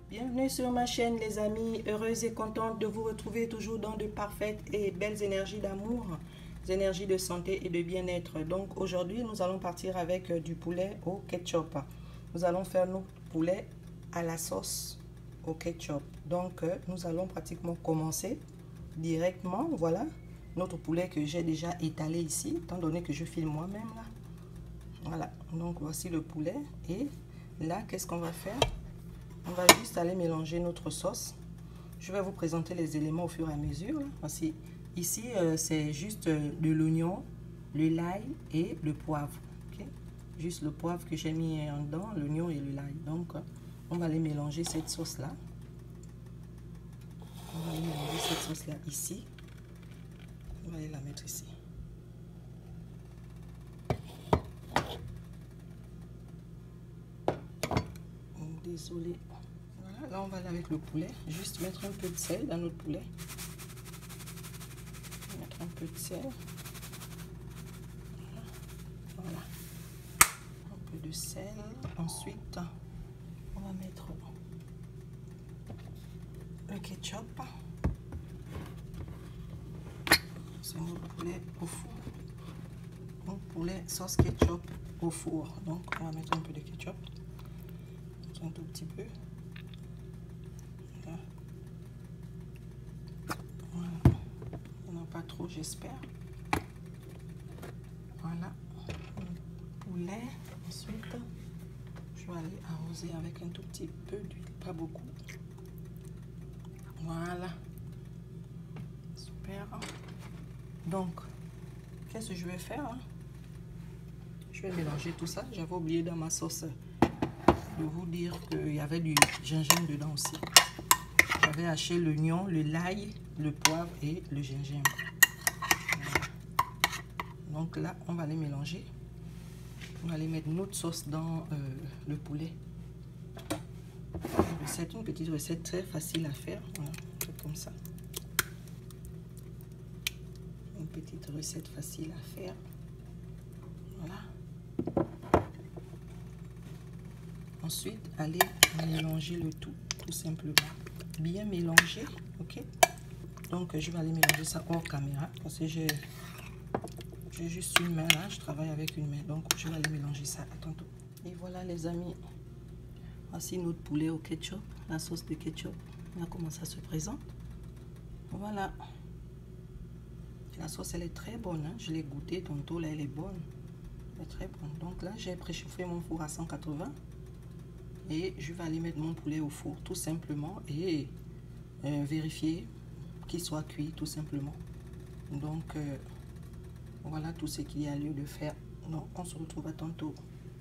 Bienvenue sur ma chaîne les amis, heureuse et contente de vous retrouver toujours dans de parfaites et belles énergies d'amour, des énergies de santé et de bien-être. Donc aujourd'hui nous allons partir avec du poulet au ketchup. Nous allons faire notre poulet à la sauce au ketchup. Donc nous allons pratiquement commencer directement. Voilà notre poulet que j'ai déjà étalé ici, étant donné que je filme moi-même là. Voilà, donc voici le poulet et là qu'est-ce qu'on va faire? On va juste aller mélanger notre sauce. Je vais vous présenter les éléments au fur et à mesure. Voici, ici, c'est juste de l'oignon, le l'ail et le poivre. Okay? Juste le poivre que j'ai mis en dedans, l'oignon et le l'ail. Donc, on va aller mélanger cette sauce-là. On va aller mélanger cette sauce-là ici. On va aller la mettre ici. Désolé. Voilà, là on va aller avec le poulet. Juste mettre un peu de sel dans notre poulet. Mettre un peu de sel. Voilà. Un peu de sel. Ensuite, on va mettre le ketchup. C'est notre poulet au four. Notre poulet sauce ketchup au four. Donc on va mettre un peu de ketchup. Un tout petit peu. Voilà. Voilà. Il n'y en a pas trop, j'espère. Voilà. Poulet. Ensuite, je vais aller arroser avec un tout petit peu d'huile, pas beaucoup. Voilà. Super. Donc, qu'est-ce que je vais faire? Je vais mélanger tout ça. J'avais oublié dans ma sauce de vous dire qu'il y avait du gingembre dedans aussi. J'avais haché l'oignon, le l'ail, le poivre et le gingembre. Voilà. Donc là, on va les mélanger. On va aller mettre notre sauce dans le poulet. Une petite recette très facile à faire. Voilà, comme ça. Une petite recette facile à faire. Voilà. Ensuite, allez mélanger le tout simplement. Bien mélanger, ok? Donc, je vais aller mélanger ça hors caméra parce que j'ai juste une main là, je travaille avec une main. Donc, je vais aller mélanger ça. À tantôt. Et voilà les amis, voici notre poulet au ketchup, la sauce de ketchup. Voilà comment ça se présente. Voilà. La sauce, elle est très bonne. Hein? Je l'ai goûtée tantôt, là, elle est bonne. Elle est très bonne. Donc là, j'ai préchauffé mon four à 180. Et je vais aller mettre mon poulet au four tout simplement et vérifier qu'il soit cuit tout simplement. Donc voilà tout ce qu'il y a lieu de faire. Donc on se retrouve à tantôt.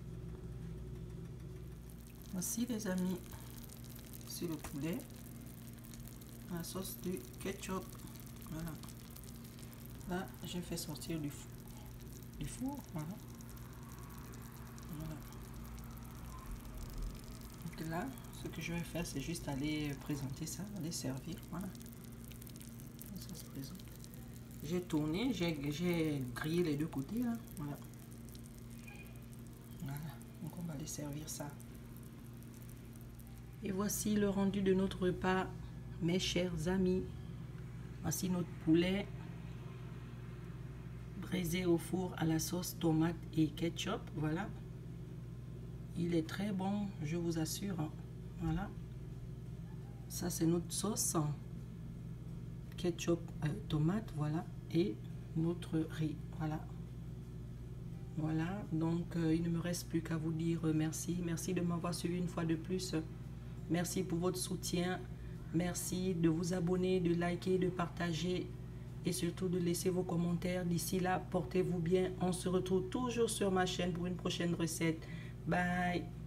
Voici les amis, c'est le poulet, la sauce de ketchup. Voilà. Là j'ai fait sortir du four. Voilà. Voilà. Donc là, ce que je vais faire, c'est juste aller présenter ça, aller servir. Voilà. Ça se présente. J'ai tourné, j'ai grillé les deux côtés. Là. Voilà. Voilà. Donc on va aller servir ça. Et voici le rendu de notre repas, mes chers amis. Voici notre poulet braisé au four à la sauce tomate et ketchup. Voilà. Il est très bon, je vous assure. Voilà. Ça, c'est notre sauce ketchup, tomate, voilà. Et notre riz, voilà. Voilà, donc il ne me reste plus qu'à vous dire merci. Merci de m'avoir suivi une fois de plus. Merci pour votre soutien. Merci de vous abonner, de liker, de partager et surtout de laisser vos commentaires. D'ici là, portez-vous bien. On se retrouve toujours sur ma chaîne pour une prochaine recette. Bye!